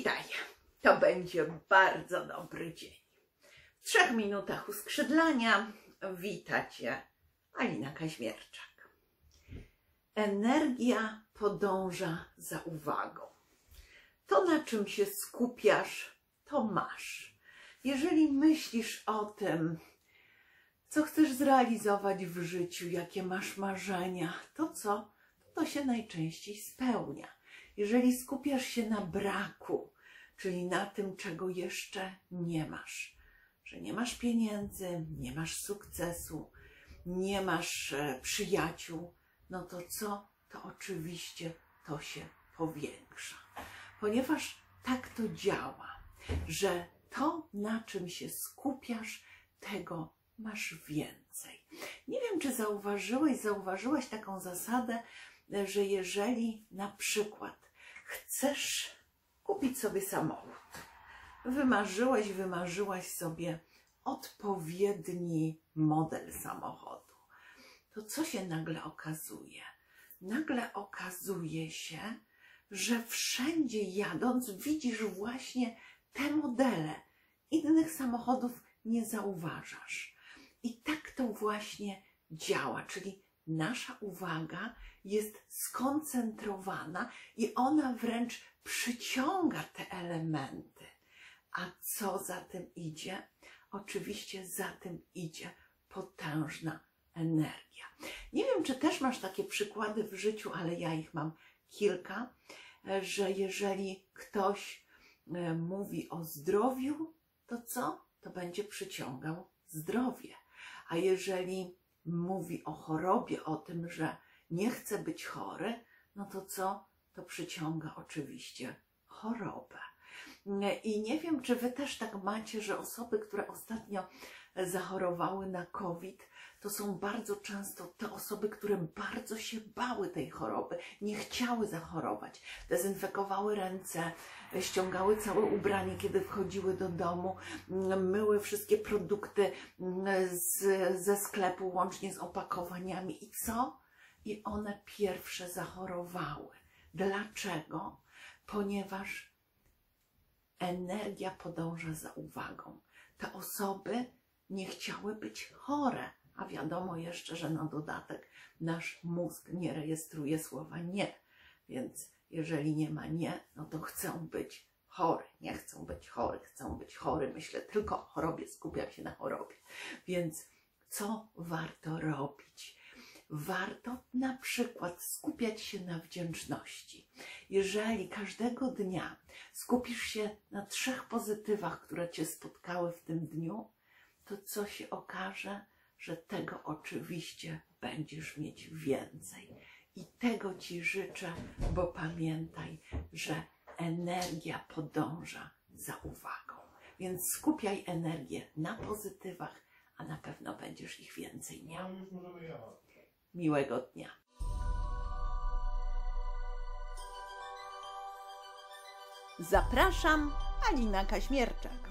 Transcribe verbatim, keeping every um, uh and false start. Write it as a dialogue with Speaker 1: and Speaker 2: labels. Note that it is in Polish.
Speaker 1: Witaj, to będzie bardzo dobry dzień. W trzech minutach uskrzydlania wita Cię Alina Kaźmierczak. Energia podąża za uwagą. To, na czym się skupiasz, to masz. Jeżeli myślisz o tym, co chcesz zrealizować w życiu, jakie masz marzenia, to co? To się najczęściej spełnia. Jeżeli skupiasz się na braku, czyli na tym, czego jeszcze nie masz, że nie masz pieniędzy, nie masz sukcesu, nie masz przyjaciół, no to co? To oczywiście to się powiększa. Ponieważ tak to działa, że to, na czym się skupiasz, tego masz więcej. Nie wiem, czy zauważyłeś, zauważyłaś taką zasadę, że jeżeli na przykład chcesz kupić sobie samochód, wymarzyłeś, wymarzyłaś sobie odpowiedni model samochodu, to co się nagle okazuje? Nagle okazuje się, że wszędzie jadąc widzisz właśnie te modele. Innych samochodów nie zauważasz. I tak to właśnie działa, czyli nasza uwaga jest skoncentrowana i ona wręcz przyciąga te elementy. A co za tym idzie? Oczywiście za tym idzie potężna energia. Nie wiem, czy też masz takie przykłady w życiu, ale ja ich mam kilka, że jeżeli ktoś mówi o zdrowiu, to co? To będzie przyciągał zdrowie. A jeżeli mówi o chorobie, o tym, że nie chce być chory, no to co? To przyciąga oczywiście chorobę. I nie wiem, czy wy też tak macie, że osoby, które ostatnio zachorowały na COVID, to są bardzo często te osoby, które bardzo się bały tej choroby, nie chciały zachorować, dezynfekowały ręce, ściągały całe ubranie, kiedy wchodziły do domu, myły wszystkie produkty z, ze sklepu, łącznie z opakowaniami. I co? I one pierwsze zachorowały. Dlaczego? Ponieważ energia podąża za uwagą. Te osoby nie chciały być chore, a wiadomo jeszcze, że na dodatek nasz mózg nie rejestruje słowa nie. Więc jeżeli nie ma nie, no to chcą być chory. Nie chcą być chory, chcą być chory. Myślę tylko o chorobie, skupiam się na chorobie. Więc co warto robić? Warto na przykład skupiać się na wdzięczności. Jeżeli każdego dnia skupisz się na trzech pozytywach, które Cię spotkały w tym dniu, to co się okaże? Że tego oczywiście będziesz mieć więcej. I tego Ci życzę, bo pamiętaj, że energia podąża za uwagą. Więc skupiaj energię na pozytywach, a na pewno będziesz ich więcej miał. Miłego dnia. Zapraszam, Alina Kaźmierczak.